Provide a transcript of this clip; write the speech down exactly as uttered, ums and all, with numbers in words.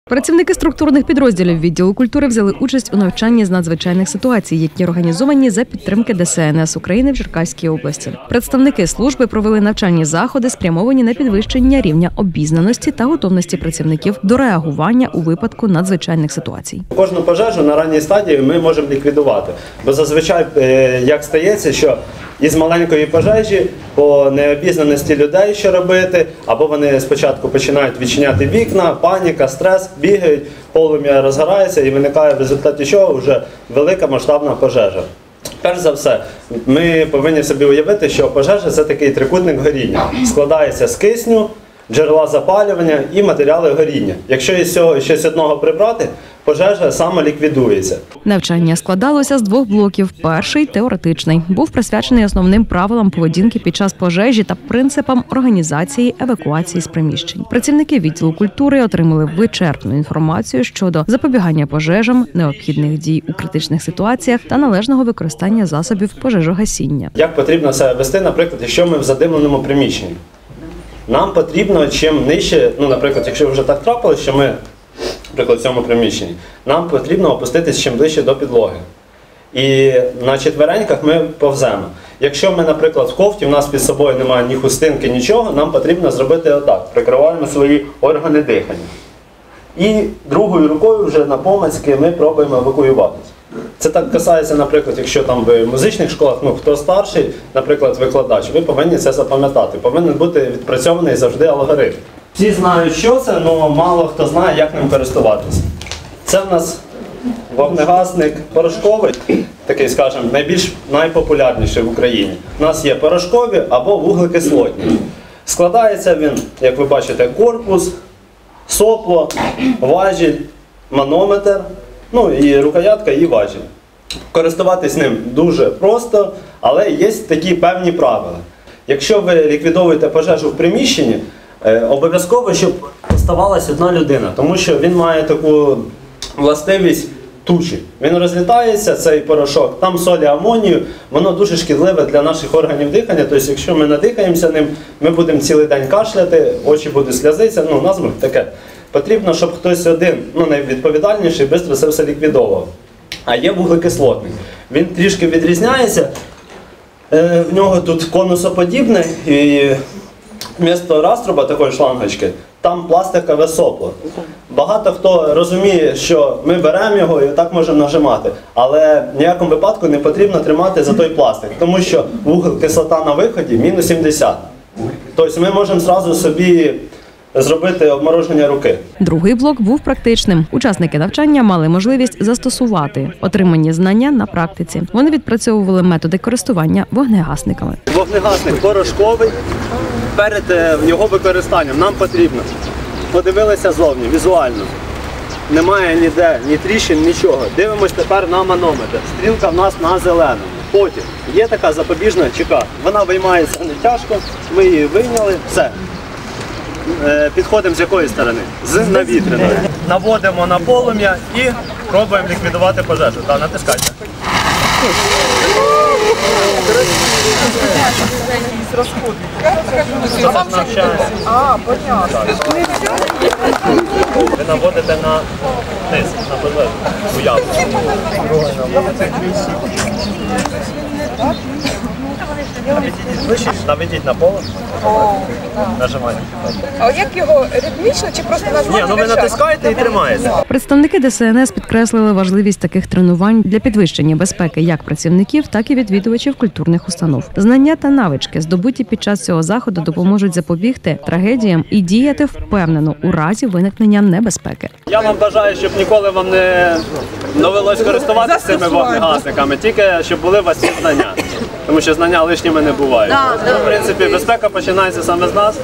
Працівники структурних підрозділів відділу культури взяли участь у навчанні з надзвичайних ситуацій, які організовані за підтримки Де Се Ен Ес України в Черкаській області. Представники служби провели навчальні заходи, спрямовані на підвищення рівня обізнаності та готовності працівників до реагування у випадку надзвичайних ситуацій. Кожну пожежу на ранній стадії ми можемо ліквідувати, бо зазвичай як стається, що із маленької пожежі по необізнаності людей, що робити, або вони спочатку починають відчиняти вікна, паніка, стрес, бігають, полум'я розгорається і виникає в результаті чого вже велика масштабна пожежа. Перш за все, ми повинні собі уявити, що пожежа – це такий трикутник горіння. Складається з кисню, джерела запалювання і матеріали горіння. Якщо із цього щось одного прибрати, пожежа самоліквідується. Навчання складалося з двох блоків. Перший – теоретичний. Був присвячений основним правилам поведінки під час пожежі та принципам організації евакуації з приміщень. Працівники відділу культури отримали вичерпну інформацію щодо запобігання пожежам, необхідних дій у критичних ситуаціях та належного використання засобів пожежогасіння. Як потрібно себе вести, наприклад, якщо ми в задимленому приміщенні? Нам потрібно, чим нижче, ну, наприклад, якщо вже так трапилось, що ми, наприклад, в цьому приміщенні, нам потрібно опуститись чим ближче до підлоги. І на четвереньках ми повземо. Якщо ми, наприклад, в кофті, у нас під собою немає ні хустинки, нічого, нам потрібно зробити отак. Прикриваємо свої органи дихання. І другою рукою вже напомацьки ми пробуємо евакуюватися. Це так касається, наприклад, якщо там в музичних школах, ну, хто старший, наприклад, викладач, ви повинні це запам'ятати. Повинен бути відпрацьований завжди алгоритм. Всі знають, що це, але мало хто знає, як ним користуватися. Це в нас вогнегасник порошковий, такий, скажімо, найбільш найпопулярніший в Україні. У нас є порошкові або вуглекислотні. Складається він, як ви бачите, корпус, сопло, важіль, манометр, ну і рукоятка і важіль. Користуватись ним дуже просто, але є такі певні правила. Якщо ви ліквідовуєте пожежу в приміщенні, обов'язково, щоб оставалась одна людина, тому що він має таку властивість тучі. Він розлітається, цей порошок, там солі амонію, воно дуже шкідливе для наших органів дихання, тобто якщо ми надихаємося ним, ми будемо цілий день кашляти, очі будуть сльозитися, ну, назва таке. Потрібно, щоб хтось один, ну, найвідповідальніший, швидко це все ліквідовував. А є вуглекислотний. Він трішки відрізняється, в нього тут конусоподібне, і вмісто раструба, такої шлангочки, там пластикове сопло. Багато хто розуміє, що ми беремо його і так можемо нажимати, але в ніякому випадку не потрібно тримати за той пластик, тому що вуглекислота на виході мінус сімдесят. Тобто ми можемо одразу собі зробити обмороження руки. Другий блок був практичним. Учасники навчання мали можливість застосувати отримані знання на практиці. Вони відпрацьовували методи користування вогнегасниками. Вогнегасник порошковий. Перед його використанням нам потрібно, подивилися зовні, візуально. Немає ніде, ні тріщин, нічого. Дивимось тепер на манометр. Стрілка в нас на зеленому. Потім є така запобіжна чека. Вона виймається не тяжко, ми її вийняли, все. Підходимо з якої сторони? З навітряної. Наводимо на полум'я і пробуємо ліквідувати пожежу. Так, натискайте. А, понятно. Ви наводите на низ, на пожежу, у яму. Наведіть на поле, нажимайте. А як його, ритмічно чи просто нажимати? Ні, ну ви натискаєте і тримаєте. Представники Де Се Ен Ес підкреслили важливість таких тренувань для підвищення безпеки як працівників, так і відвідувачів культурних установ. Знання та навички, здобуті під час цього заходу, допоможуть запобігти трагедіям і діяти впевнено у разі виникнення небезпеки. Я вам бажаю, щоб ніколи вам не довелось користуватися цими вогнегасниками, тільки щоб були у вас ці знання. Тому що знання лишніми не бувають. В принципі, безпека починається саме з нас.